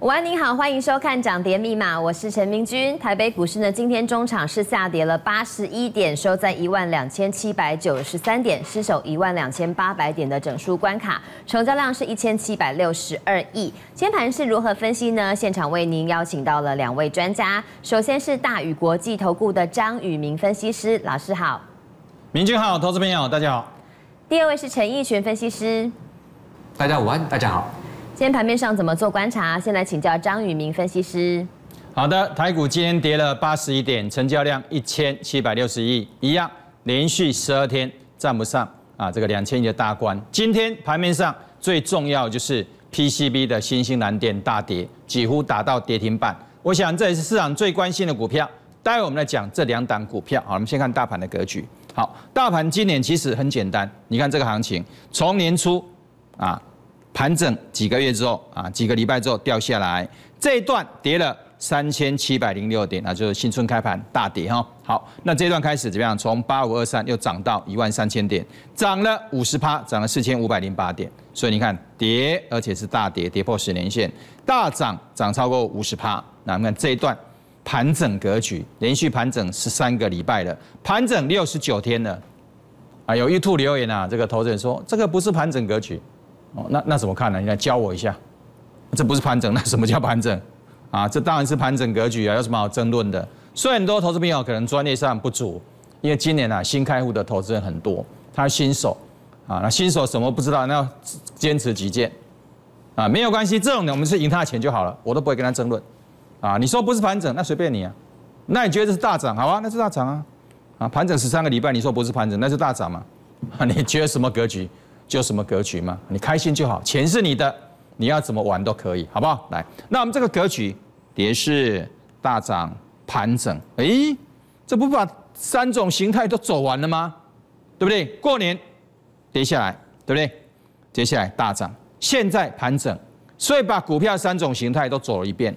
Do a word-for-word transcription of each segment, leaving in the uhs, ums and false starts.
午安，您好，欢迎收看涨跌密码，我是陈明君。台北股市呢，今天中场是下跌了八十一点，收在一万两千七百九十三点，失守一万两千八百点的整数关卡，成交量是一千七百六十二亿。今天盘是如何分析呢？现场为您邀请到了两位专家，首先是大宇国际投顾的张宇明分析师，老师好。 明君好，投资朋友大家好。 第二位是陈奕璇分析师， 大家午安，大家好。 今天盘面上怎么做观察？先来请教张宇明分析师。 好的，台股今天跌了八十一点，成交量一千七百六十亿，一样连续十二天站不上啊这个两千亿的大关。今天盘面上最重要就是 P C B 的新兴南电大跌，几乎打到跌停板。我想这也是市场最关心的股票。待会我们来讲这两档股票。好，我们先看大盘的格局。好，大盘今年其实很简单，你看这个行情，从年初啊。盘整几个月之后啊，几个礼拜之后掉下来，这一段跌了三千七百零六点，那就是新春开盘大跌哈。好，那这一段开始怎么样？从八五二三又涨到一万三千点，涨了五十趴，涨了四千五百零八点。所以你看跌，而且是大跌，跌破十年线，大涨涨超过五十趴。那我们看这一段盘整格局，连续盘整十三个礼拜了，盘整六十九天了。啊，有 YouTube 留言啊，这个投资人说这个不是盘整格局。哦，那那怎么看呢？你来教我一下，这不是盘整，那什么叫盘整？啊，这当然是盘整格局啊，有什么好争论的？虽然很多投资朋友可能专业上不足，因为今年啊新开户的投资人很多，他新手啊，那新手什么不知道，那要坚持己见啊，没有关系，这种我们是赢他的钱就好了，我都不会跟他争论啊。你说不是盘整，那随便你啊。那你觉得这是大涨，好啊，那是大涨啊。啊，盘整十三个礼拜，你说不是盘整，那是大涨嘛？啊，你觉得什么格局？就什么格局嘛，你开心就好，钱是你的，你要怎么玩都可以，好不好？来，那我们这个格局，跌势、大涨、盘整，哎，这不把三种形态都走完了吗？对不对？过年跌下来，对不对？接下来大涨，现在盘整，所以把股票三种形态都走了一遍。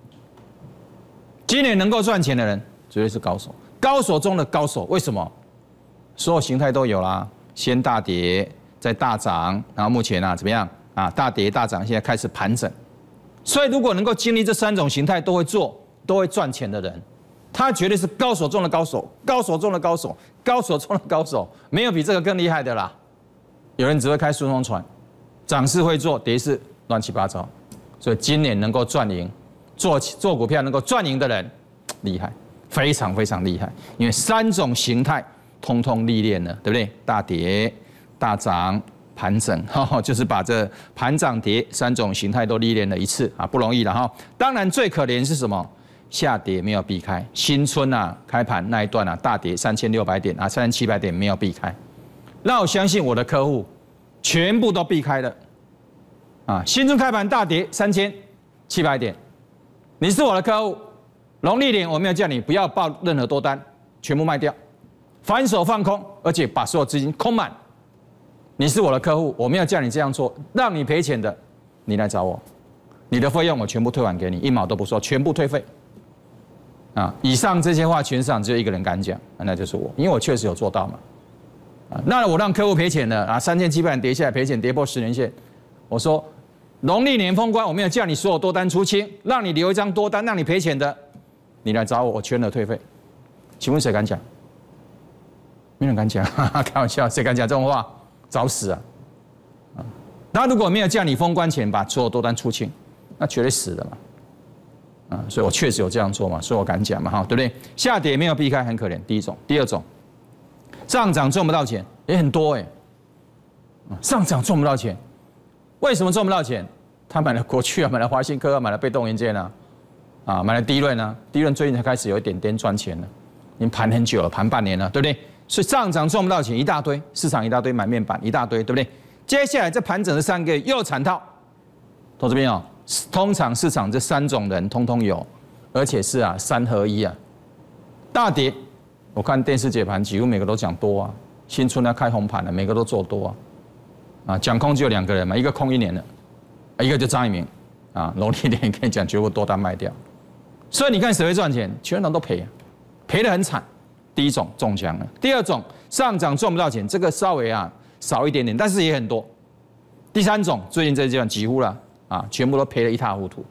今年能够赚钱的人，绝对是高手，高手中的高手。为什么？所有形态都有啦，先大跌。在大涨，然后目前啊怎么样啊？大跌大涨，现在开始盘整。所以如果能够经历这三种形态都会做、都会赚钱的人，他绝对是高手中的高手，高手中的高手，高手中的高手，没有比这个更厉害的啦。有人只会开顺风船，涨势会做，跌势乱七八糟。所以今年能够赚赢，做做股票能够赚赢的人，厉害，非常非常厉害。因为三种形态通通历练了，对不对？大跌。大涨、盘整，哈，就是把这盘涨跌三种形态都历练了一次啊，不容易了哈。当然最可怜是什么？下跌没有避开，新春啊开盘那一段啊大跌三千六百点啊，三千七百点没有避开。那我相信我的客户全部都避开了啊。新春开盘大跌三千七百点，你是我的客户，农历年我没有叫你不要报任何多单，全部卖掉，反手放空，而且把所有资金空满。你是我的客户，我没有叫你这样做，让你赔钱的，你来找我，你的费用我全部退还给你，一毛都不收，全部退费。啊，以上这些话全市场只有一个人敢讲，那就是我，因为我确实有做到嘛。啊，那我让客户赔钱了啊，三千七百点跌下来赔钱，跌破十年线。我说，农历年封关，我没有叫你所有多单出清，让你留一张多单，让你赔钱的，你来找我，我全额退费。请问谁敢讲？没人敢讲，开玩笑，谁敢讲这种话？找死啊！啊，那如果没有叫你封关前把所有多单出清，那绝对死了嘛！啊，所以我确实有这样做嘛，所以我敢讲嘛，哈，对不对？下跌没有避开，很可怜。第一种，第二种，上涨赚不到钱也很多哎、欸，上涨赚不到钱，为什么赚不到钱？他买了国巨啊，买了华新科啊，买了被动元件啊，啊，买了低润啊，低润最近才开始有一点点赚钱了，已经盘很久了，盘半年了，对不对？所以上涨赚不到钱一大堆，市场一大堆买面板一大堆，对不对？接下来这盘整的三个月又惨套，投资朋友，通常市场这三种人通通有，而且是啊三合一啊，大跌，我看电视解盘几乎每个都讲多啊，新春要开红盘了，每个都做多啊，啊讲空只有两个人嘛，一个空一年了，一个就张一鸣啊，农历年跟你讲全部多单卖掉，所以你看谁会赚钱？全场都赔，赔得很惨。第一种中奖了，第二种上涨赚不到钱，这个稍微啊少一点点，但是也很多。第三种最近这阶段几乎了啊，全部都赔得一塌糊涂。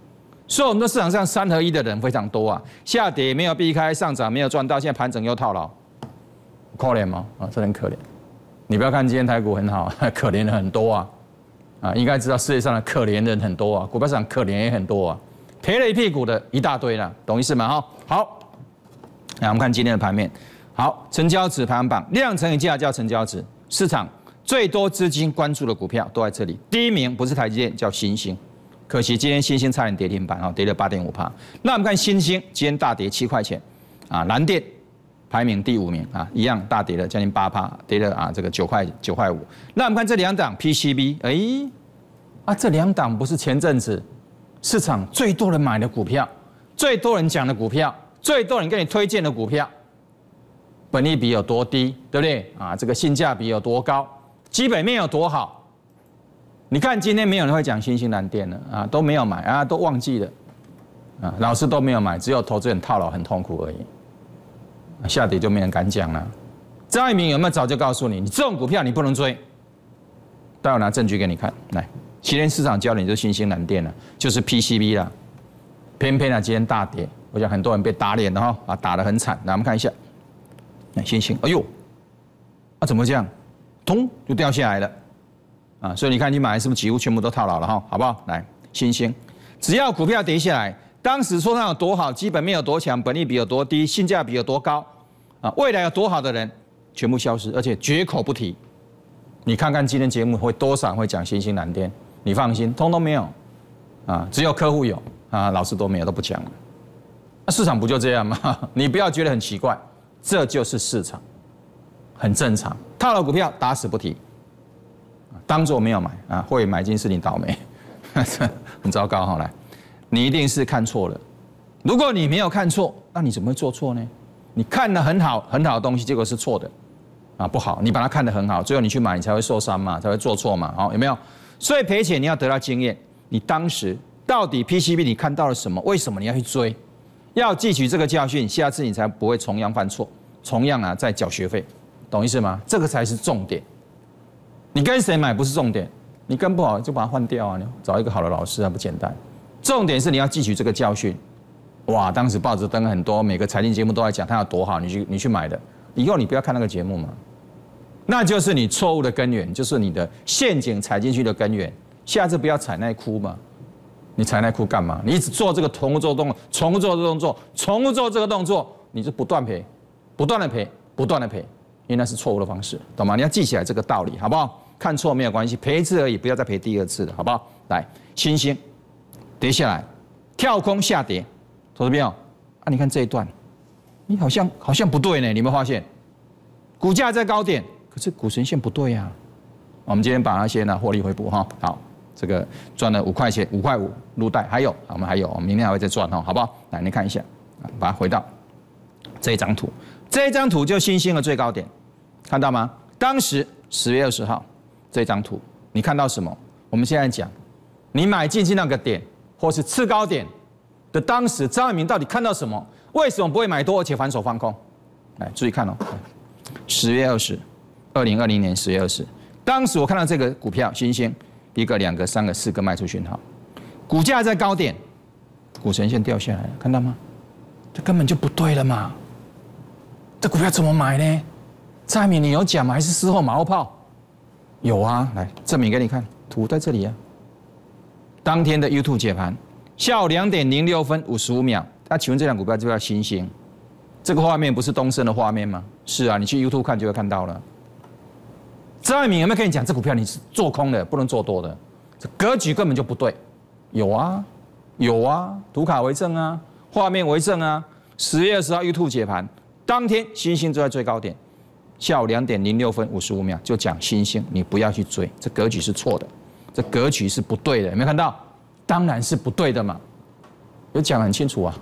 所以我们的市场上三合一的人非常多啊，下跌没有避开，上涨没有赚到，现在盘整又套牢，可怜吗？啊，这很可怜。你不要看今天台股很好，可怜的很多啊，啊，应该知道世界上的可怜人很多啊，股票市场可怜也很多啊，赔了一屁股的一大堆啦，懂意思吗？哈，好，来我们看今天的盘面，好，成交值排行榜，量乘以价叫成交值，市场最多资金关注的股票都在这里，第一名不是台积电，叫新兴。可惜今天新兴差点跌停板啊，跌了八点五趴。那我们看新兴今天大跌七块钱，啊，南电排名第五名啊，一样大跌了将近八趴，跌了啊这个九块九块五。那我们看这两档 P C B， 哎，啊这两档不是前阵子市场最多人买的股票，最多人讲的股票，最多人给你推荐的股票，本益比有多低，对不对？啊，这个性价比有多高，基本面有多好。你看今天没有人会讲新兴南电了啊，都没有买啊，都忘记了啊，老师都没有买，只有投资人套牢很痛苦而已。啊、下跌就没人敢讲了。张一鸣有没有早就告诉你，你这种股票你不能追？待会拿证据给你看。来，今天市场焦点就是新兴南电了，就是 P C B 啦。偏偏啊今天大跌，我想很多人被打脸了哈，啊打得很惨。来我们看一下，来新兴，哎呦，啊怎么会这样？咚就掉下来了。啊，所以你看你买的是不是几乎全部都套牢了哈？好不好？来，新兴，只要股票跌下来，当时说它有多好，基本面有多强，本益比有多低，性价比有多高，啊，未来有多好的人，全部消失，而且绝口不提。你看看今天节目会多少人会讲新兴南电？你放心，通通没有，啊，只有客户有，啊，老师都没有，都不讲了。那市场不就这样吗？你不要觉得很奇怪，这就是市场，很正常。套牢股票打死不提。当作没有买啊，会买进是你倒霉，很糟糕哈。来，你一定是看错了。如果你没有看错，那你怎么会做错呢？你看得很好很好的东西，结果是错的，啊不好，你把它看得很好，最后你去买，你才会受伤嘛，才会做错嘛，好有没有？所以赔钱你要得到经验，你当时到底 P C B 你看到了什么？为什么你要去追？要汲取这个教训，下次你才不会重样犯错，重样啊再缴学费，懂意思吗？这个才是重点。你跟谁买不是重点，你跟不好就把它换掉啊！你找一个好的老师还不简单？重点是你要汲取这个教训。哇，当时报纸登很多，每个财经节目都在讲它有多好，你去你去买的，以后你不要看那个节目嘛，那就是你错误的根源，就是你的陷阱踩进去的根源。下次不要踩那窟嘛，你踩那窟干嘛？你一直做这个重复做动作，重复做这个动作，重复做这个动作，你就不断赔，不断的赔，不断的赔，因为那是错误的方式，懂吗？你要记起来这个道理，好不好？看错没有关系，赔一次而已，不要再赔第二次了，好不好？来，新兴跌下来，跳空下跌，投资朋友啊，你看这一段，你好像好像不对呢，你有没有发现？股价在高点，可是股神线不对呀、啊。我们今天把那些呢获利回补哈，好，这个赚了五块钱，五块五入袋，还有我们还有，我们明天还会再赚哈，好不好？来，你看一下，把它回到这一张图，这一张图就新兴的最高点，看到吗？当时十月二十号。这张图，你看到什么？我们现在讲，你买进去那个点，或是次高点的当时，张一鸣到底看到什么？为什么不会买多，而且反手放空？来，注意看哦，十月二十，二零二零年十月二十，当时我看到这个股票新兴，一个、两个、三个、四个卖出讯号，股价在高点，股神线掉下来了，看到吗？这根本就不对了嘛！这股票怎么买呢？张一鸣，你有讲吗？还是事后马后炮？有啊，来证明给你看，图在这里啊。当天的 YouTube 解盘，下午两点零六分五十五秒。那请问这档股票就叫新兴，这个画面不是东升的画面吗？是啊，你去 YouTube 看就会看到了。张一鸣有没有跟你讲，这股票你是做空的，不能做多的，这格局根本就不对。有啊，有啊，图卡为证啊，画面为证啊。十月二十号 YouTube 解盘，当天新兴就在最高点。下午两点零六分五十五秒就讲新兴，你不要去追，这格局是错的，这格局是不对的，有没有看到？当然是不对的嘛，有讲得很清楚啊。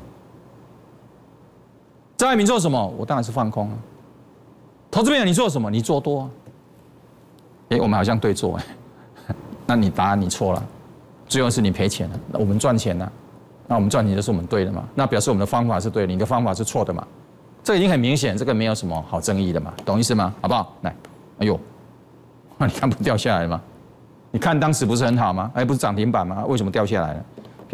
张一鸣做什么？我当然是放空啊。投资朋友，你做什么？你做多啊。哎，我们好像对做哎，那你答案你错了，最后是你赔钱了，那我们赚钱了，那我们赚钱就是我们对的嘛，那表示我们的方法是对的，你的方法是错的嘛。这已经很明显，这个没有什么好争议的嘛，懂意思吗？好不好？来，哎呦，那你看不掉下来吗？你看当时不是很好吗？哎，不是涨停板吗？为什么掉下来了？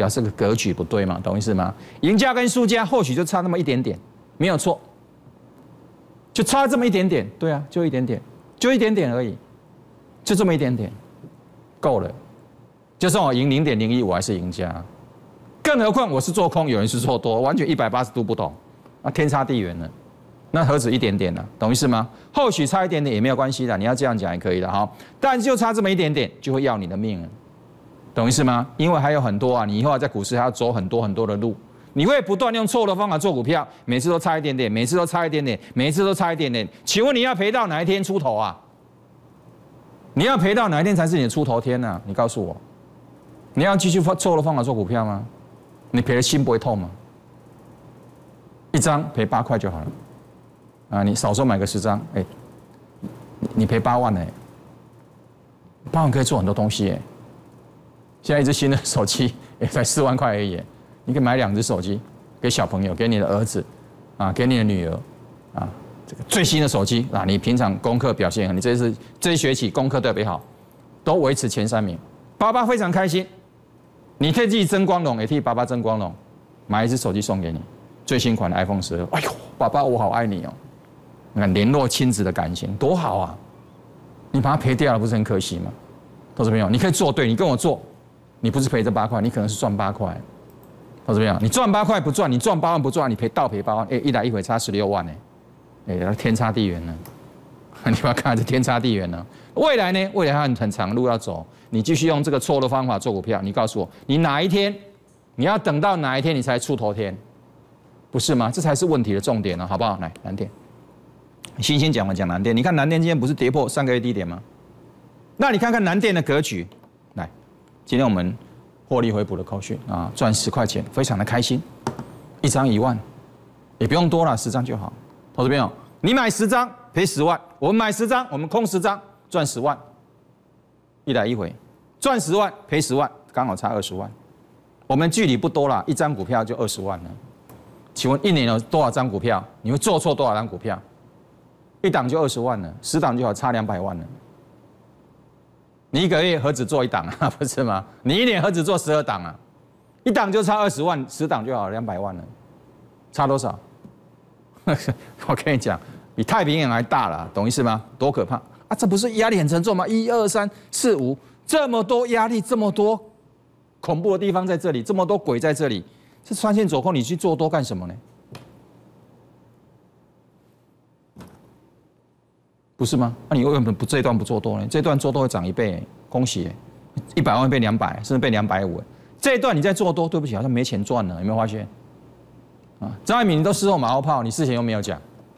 表示个格局不对嘛，懂意思吗？赢家跟输家或许就差那么一点点，没有错，就差这么一点点，对啊，就一点点，就一点点而已，就这么一点点，够了。就算我赢零点零一，我还是赢家。更何况我是做空，有人是做多，完全一百八十度不同，啊，天差地远了。那何止一点点呢、啊？懂意思吗？或许差一点点也没有关系的，你要这样讲也可以的哈。但就差这么一点点，就会要你的命了，懂意思吗？因为还有很多啊，你以后在股市还要走很多很多的路，你会不断用错的方法做股票，每次都差一点点，每次都差一点点，每一次都差一点点。请问你要赔到哪一天出头啊？你要赔到哪一天才是你的出头天呢、啊？你告诉我，你要继续错的方法做股票吗？你赔了心不会痛吗？一张赔八块就好了。啊，你少说买个十张，哎，你你赔八万呢、欸？八万可以做很多东西哎、欸。现在一只新的手机也才四万块而已、欸，你可以买两只手机给小朋友，给你的儿子，啊，给你的女儿，啊，这个最新的手机啊，你平常功课表现，你这次这一学期功课特别好，都维持前三名，爸爸非常开心。你替自己争光荣，也替爸爸争光荣，买一只手机送给你，最新款的 iPhone 十二。哎呦，爸爸我好爱你哦！你看联络亲子的感情多好啊！你把它赔掉了，不是很可惜吗？投资朋友，你可以做对，你跟我做，你不是赔这八块，你可能是赚八块。投资朋友，你赚八块不赚，你赚八万不赚，你赔倒赔八万，哎，一来一回差十六万呢，哎，天差地远呢。你不要看这天差地远呢。未来呢？未来还有很长路要走。你继续用这个错的方法做股票，你告诉我，你哪一天，你要等到哪一天你才出头天，不是吗？这才是问题的重点呢，好不好？来，南电，新兴讲完讲南电，你看南电今天不是跌破三个月低点吗？那你看看南电的格局，来，今天我们获利回补的扣讯啊，赚十块钱，非常的开心，一张一万，也不用多了，十张就好。投资朋友，你买十张赔十万，我们买十张，我们空十张赚十万。一来一回，赚十万赔十万，刚好差二十万。我们距离不多啦，一张股票就二十万了。请问一年有多少张股票？你会做错多少张股票？一档就二十万了，十档就好，差两百万了。你一个月何止做一档啊？不是吗？你一年何止做十二档啊？一档就差二十万，十档就好两百万了，差多少？我跟你讲，比太平洋还大了，懂意思吗？多可怕！啊，这不是压力很沉重吗？一二三四五，这么多压力，这么多恐怖的地方在这里，这么多鬼在这里，这穿线走空，你去做多干什么呢？不是吗？那、啊、你为什么不这一段不做多呢？这一段做多会涨一倍，恭喜，一百万变两百，甚至变两百五。这一段你在做多，对不起，好像没钱赚了，有没有发现？啊，张爱民你都事后马后炮，你事前又没有讲，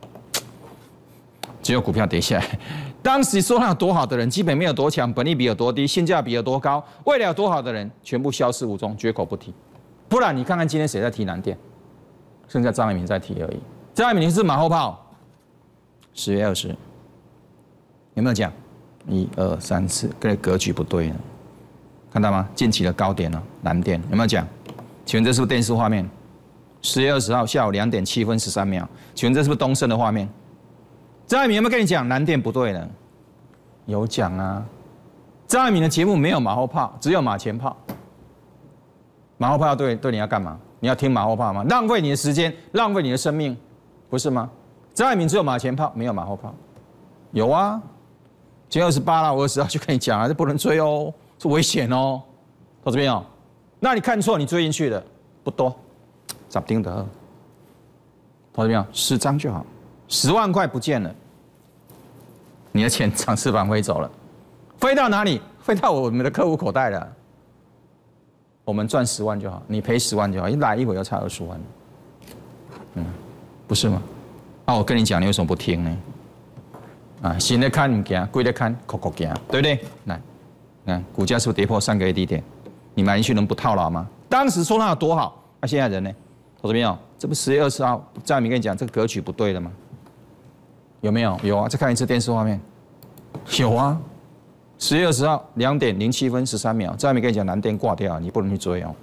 只有股票跌下来。当时说他有多好的人，基本面有多强，本益比有多低，性价比有多高，未来有多好的人，全部消失无踪，绝口不提。不然你看看今天谁在提南电，剩下张爱民在提而已。张爱民是马后炮。十月二十，有没有讲？一二三四，跟格局不对了，看到吗？近期的高点了，南电有没有讲？请问这是不是电视画面？十月二十号下午两点七分十三秒，请问这是不是东升的画面？张爱民有没有跟你讲南电不对了？有讲啊。张爱民的节目没有马后炮，只有马前炮。马后炮对对你要干嘛？你要听马后炮吗？浪费你的时间，浪费你的生命，不是吗？张爱民只有马前炮，没有马后炮。有啊，今天二十八了，我二十号就跟你讲了，这不能追哦，是危险哦。到这边哦，那你看错，你追进去的不多，咋盯的？到这边哦，十张就好。十万块不见了，你的钱长翅膀飞走了，飞到哪里？飞到我们的客户口袋了。我们赚十万就好，你赔十万就好，一来一回又差二十万，嗯，不是吗？啊，我跟你讲，你为什么不听呢？啊，新的看唔惊，贵的看扣扣惊，对不对？来，看股价是不是跌破三个月低点？你买进去能不套牢吗？当时说它有多好，那、啊、现在人呢？投资朋友，这不十月二十号张爱民跟你讲，这个格局不对了吗？有没有？有啊！再看一次电视画面，有啊。十月二十号两点零七分十三秒，张爱民跟你讲南电挂掉，你不能去追哦。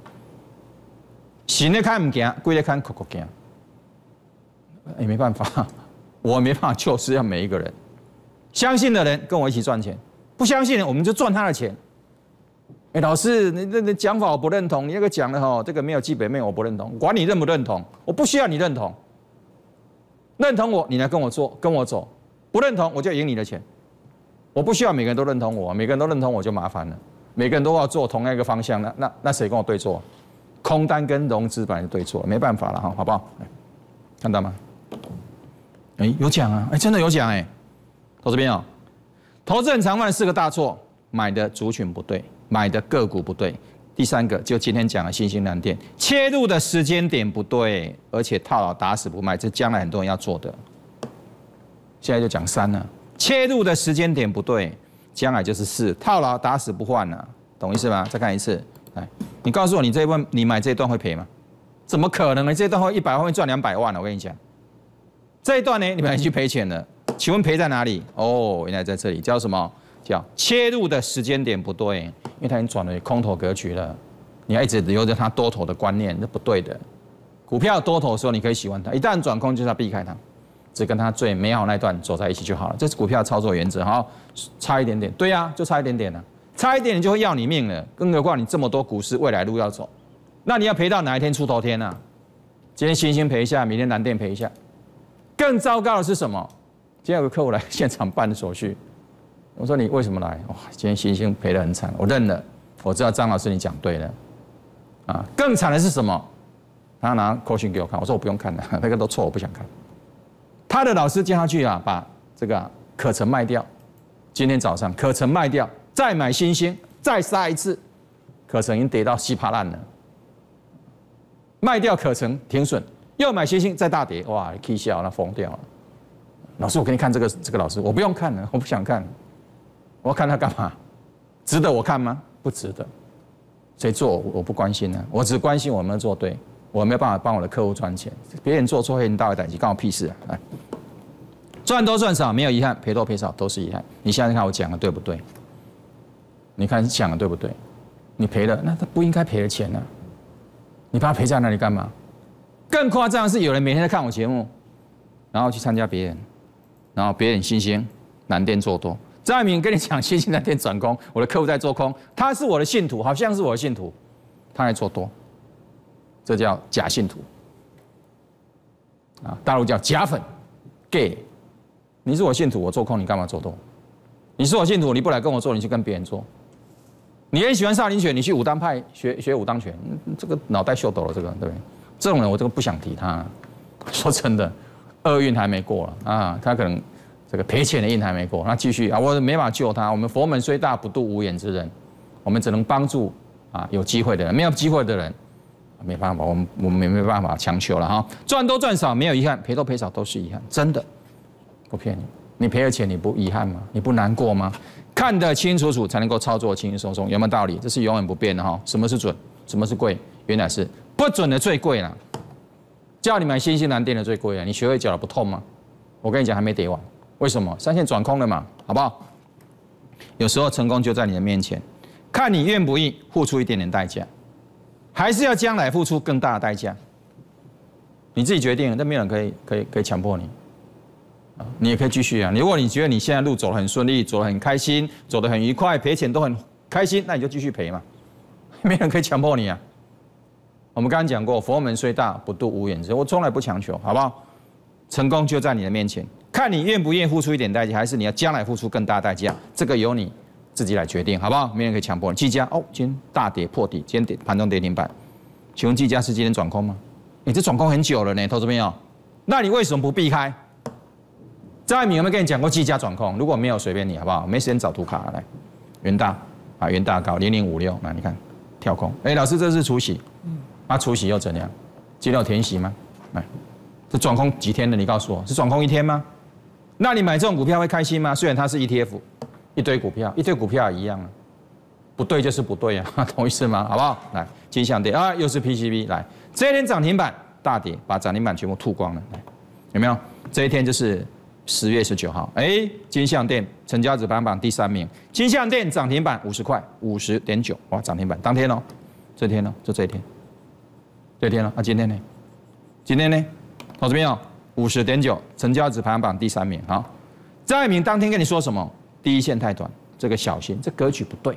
新的看唔惊，贵的看扣扣惊，也没办法，我没办法救市，要每一个人相信的人跟我一起赚钱，不相信的我们就赚他的钱。 哎，老师，你这个讲法我不认同，你那个讲的哈，这个没有基本面我不认同，管你认不认同，我不需要你认同。认同我，你来跟我做，跟我走；不认同，我就赢你的钱。我不需要每个人都认同我，每个人都认同我就麻烦了。每个人都要做同样一个方向，那那那谁跟我对做？空单跟融资本来就对错了，没办法了哈，好不好？看到吗？哎，有奖啊！哎，真的有奖哎！投这边哦，投资很常犯四个大错：买的族群不对，买的个股不对。第三个就今天讲的新兴南电，切入的时间点不对，而且套牢打死不卖，这将来很多人要做的。现在就讲三了，切入的时间点不对，将来就是四，套牢打死不换了，懂意思吗？再看一次，来，你告诉我，你这一段你买这一段会赔吗？怎么可能呢？这一段会一百万会赚两百万了，我跟你讲，这一段呢，你们去赔钱了，请问赔在哪里？哦，原来在这里，叫什么？叫切入的时间点不对，因为它已经转了空头格局了，你要一直留着它多头的观念，那不对的。股票多头的时候你可以喜欢它，一旦转空就是要避开它，只跟它最美好那一段走在一起就好了。这是股票操作原则，好，差一点点，对呀、啊，就差一点点了，差一点点就会要你命了，更何况你这么多股市未来路要走，那你要赔到哪一天出头天啊？今天星星赔一下，明天南电赔一下，更糟糕的是什么？今天有个客户来现场办手续。我说你为什么来？哇，今天星星赔得很惨，我认了，我知道张老师你讲对了，啊，更惨的是什么？他拿扣讯给我看，我说我不用看了，那个都错，我不想看。他的老师叫他去啊，把这个可成卖掉，今天早上可成卖掉，再买星星，再杀一次，可成已经跌到稀巴烂了，卖掉可成停损，又买星星再大跌，哇，K 笑那疯掉了。老师，我给你看这个这个老师，我不用看了，我不想看。我要看他干嘛？值得我看吗？不值得。谁做我不关心呢、啊，我只关心我们做对，我没有办法帮我的客户赚钱，别人做错黑人大的代志，关我屁事啊！来，赚多赚少没有遗憾，赔多赔少都是遗憾。你想想看我讲的对不对？你看讲的对不对？你赔了，那他不应该赔的钱呢、啊？你把它赔在那里干嘛？更夸张的是，有人每天在看我节目，然后去参加别人，然后别人新兴南电做多。张爱民跟你讲，新兴南电转空，我的客户在做空，他是我的信徒，好像是我的信徒，他在做多，这叫假信徒，啊，大陆叫假粉 ，gay， 你是我信徒，我做空，你干嘛做多？你是我信徒，你不来跟我做，你去跟别人做。你很喜欢少林拳，你去武当派学学武当拳，这个脑袋秀抖了，这个对不对？这种人我这个不想提他，说真的，厄运还没过了啊，他可能。这个赔钱的运还没过，那继续啊，我没法救他。我们佛门虽大，不渡无眼之人，我们只能帮助啊有机会的人，没有机会的人，没办法，我们我们也没办法强求了哈。赚多赚少没有遗憾，赔多赔少都是遗憾，真的不骗你。你赔了钱你不遗憾吗？你不难过吗？看得清楚楚才能够操作轻轻松松，有没有道理？这是永远不变的哈。什么是准？什么是贵？原来是不准的最贵了。叫你买新兴南电的最贵了，你学会缴了不痛吗？我跟你讲，还没跌完。为什么？三线转空了嘛，好不好？有时候成功就在你的面前，看你愿不愿意付出一点点代价，还是要将来付出更大的代价，你自己决定，但没有人可以可以可以强迫你。你也可以继续啊。如果你觉得你现在路走得很顺利，走得很开心，走得很愉快，赔钱都很开心，那你就继续赔嘛，没人可以强迫你啊。我们刚刚讲过，佛门虽大，不渡无眼之人，我从来不强求，好不好？成功就在你的面前。看你愿不愿意付出一点代价，还是你要将来付出更大代价，这个由你自己来决定，好不好？没人可以强迫你。技嘉哦，今天大跌破底，今天跌盘中跌停板，请问技嘉是今天转空吗？你这转空很久了呢，投资朋友，那你为什么不避开？张爱民有没有跟你讲过技嘉转空？如果没有，随便你好不好？没时间找图卡来，元大啊，元大高零零五六，那你看跳空，哎，老师这是除息，啊除息又怎样？今天有填息吗？来，这转空几天了？你告诉我，是转空一天吗？那你买这种股票会开心吗？虽然它是 E T F， 一堆股票，一堆股票也一样啊，不对就是不对啊，懂意思吗？好不好？来，金像电啊，又是 P C B， 来，这一天涨停板大跌，把涨停板全部吐光了，来，有没有？这一天就是十月十九号，哎，金像电成交值排行榜第三名，金像电涨停板五十块，五十点九，哇，涨停板当天哦，这天哦，就这一天，这一天哦，啊，今天呢？今天呢？投资朋友。五十点九，成交值排行榜第三名。好，张爱民当天跟你说什么？第一线太短，这个小心，这格局不对。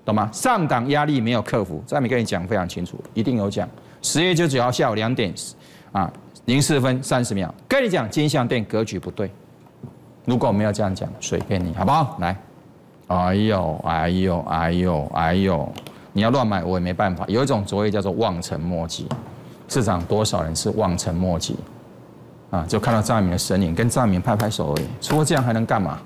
懂吗？上档压力没有克服，这还没跟你讲非常清楚，一定有讲。十月九号下午两点啊零四分三十秒，跟你讲金像店格局不对。如果我没有这样讲，随便你，好不好？来，哎呦，哎呦，哎呦，哎呦，你要乱买我也没办法。有一种所谓叫做望尘莫及，市场多少人是望尘莫及啊？就看到张爱民的身影，跟张爱民拍拍手而已。除了这样还能干嘛？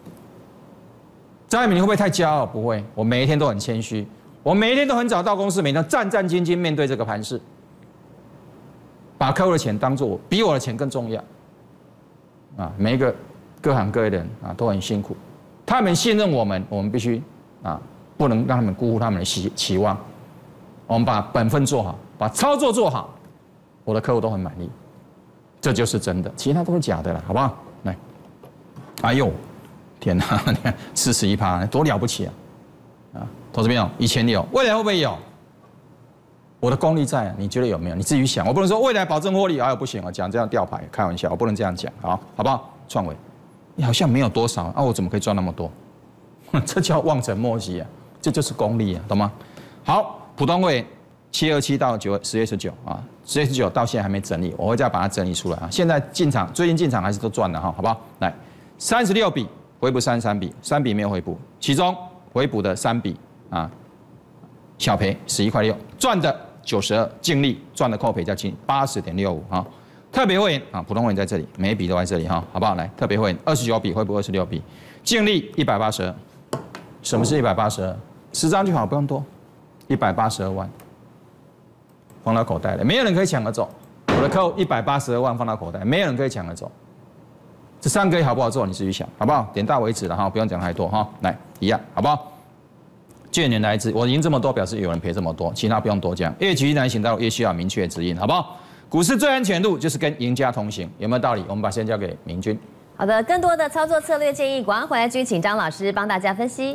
张爱民你会不会太骄傲？不会，我每一天都很谦虚，我每一天都很早到公司，每天战战兢兢面对这个盘势，把客户的钱当作比我的钱更重要。啊，每一个各行各业的人啊都很辛苦，他们信任我们，我们必须啊不能让他们辜负他们的期期望。我们把本分做好，把操作做好，我的客户都很满意，这就是真的，其他都是假的了，好不好？来，哎呦！天哪，你看四十一趴，多了不起啊！啊，投资朋友一千六，未来会不会有？我的功力在，你觉得有没有？你自己想，我不能说未来保证获利，哎呦不行啊，讲这样吊牌，开玩笑，我不能这样讲，好，好不好？创维，你好像没有多少啊，我怎么可以赚那么多？这叫望尘莫及啊，这就是功力啊，懂吗？好，普通会七二七到九十月十九啊，十月十九到现在还没整理，我会再把它整理出来啊。现在进场，最近进场还是都赚的哈，好不好？来，三十六笔。回补三十三笔，三笔没有回补，其中回补的三笔啊，小赔十一块六，赚的九十二，净利赚的扣赔叫净八十点六五啊。特别会员啊，普通会员在这里，每一笔都在这里哈，好不好？来，特别会员二十九笔回补二十六笔，净利一百八十二。什么是一百八十二？十张就好，不用多，一百八十二万放到口袋了，没有人可以抢得走。我的客户一百八十二万放到口袋，没有人可以抢得走。这三个好不好做？你自己想，好不好？点到为止了哈，不用讲太多哈。来，一样，好不好？借年来自，我赢这么多，表示有人赔这么多，其他不用多讲。越局难行道，越需要明确指引，好不好？股市最安全路就是跟赢家同行，有没有道理？我们把时间交给明君。 好的，更多的操作策略建议，广安回来继续请张老师帮大家分析。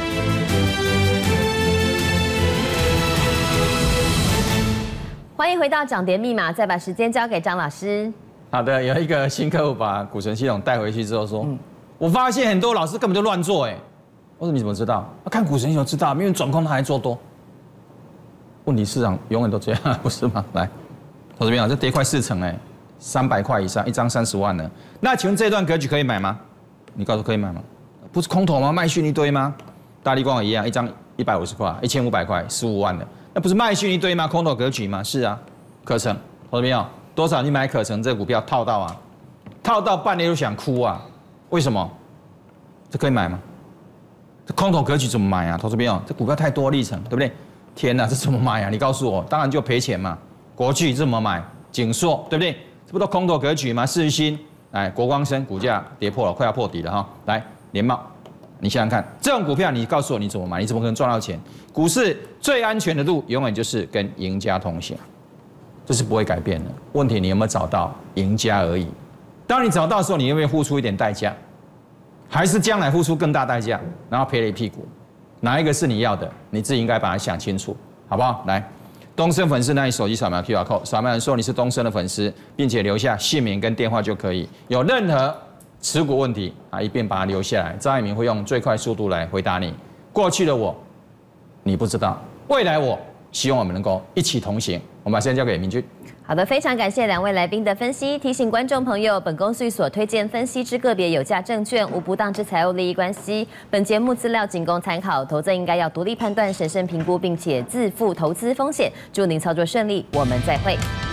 欢迎回到涨跌密码，再把时间交给张老师。 好的，有一个新客户把股神系统带回去之后说：“嗯、我发现很多老师根本就乱做。”哎，我说你怎么知道？看股神系统知道，因为转空他还做多。问题市场永远都这样，不是吗？来，我这边啊，这跌快四成哎，三百块以上，一张三十万呢。那请问这段格局可以买吗？你告诉我可以买吗？不是空头吗？卖讯一堆吗？大立光也一样，一张一百五十块，一千五百块，十五万的，那不是卖讯一堆吗？空头格局吗？是啊，可成，我这边啊。多少你买可成这股票套到啊，套到半夜都想哭啊？为什么？这可以买吗？这空头格局怎么买啊？投资朋友，这股票太多历程，对不对？天哪，这怎么买啊？你告诉我，当然就赔钱嘛。国巨怎么买？景硕对不对？这不都空头格局吗？世芯，哎，国光生股价跌破了，快要破底了哈。来，联茂，你想想看，这种股票你告诉我你怎么买？你怎么可能赚到钱？股市最安全的路永远就是跟赢家同行。这是不会改变的。问题你有没有找到赢家而已。当你找到的时候，你有没有付出一点代价？还是将来付出更大代价，然后赔了一屁股？哪一个是你要的？你自己应该把它想清楚，好不好？来，东森粉丝，那你手机扫描 Q R code， 扫描人说你是东森的粉丝，并且留下姓名跟电话就可以。有任何持股问题啊，一并把它留下来，张爱民会用最快速度来回答你。过去的我，你不知道；未来我，希望我们能够一起同行。我们把时间交给明君。 好的，非常感谢两位来宾的分析。提醒观众朋友，本公司所推荐分析之个别有价证券，无不当之财务利益关系。本节目资料仅供参考，投资应该要独立判断、审慎评估，并且自负投资风险。祝您操作顺利，我们再会。